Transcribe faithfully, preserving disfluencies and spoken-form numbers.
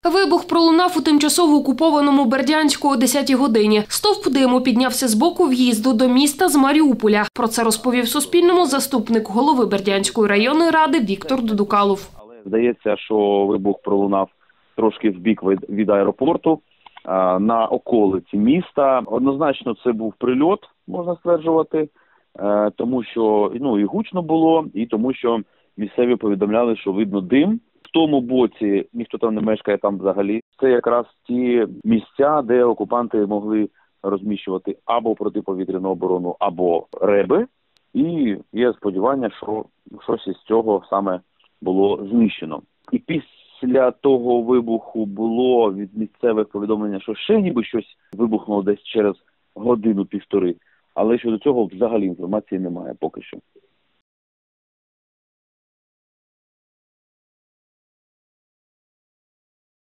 Вибух пролунав у тимчасово окупованому Бердянську о десятій годині. Стовп диму піднявся з боку в'їзду до міста з Маріуполя. Про це розповів Суспільному заступник голови Бердянської районної ради Віктор Дудукалов. Здається, що вибух пролунав трошки в бік від, від аеропорту, на околиці міста. Однозначно це був прильот, можна стверджувати, тому що ну, і гучно було, і тому що місцеві повідомляли, що видно дим. В тому боці ніхто там не мешкає там взагалі. Це якраз ті місця, де окупанти могли розміщувати або протиповітряну оборону, або реби. І є сподівання, що щось із цього саме було знищено. І після того вибуху було від місцевих повідомлення, що ще ніби щось вибухнуло десь через годину-півтори. Але щодо цього взагалі інформації немає поки що.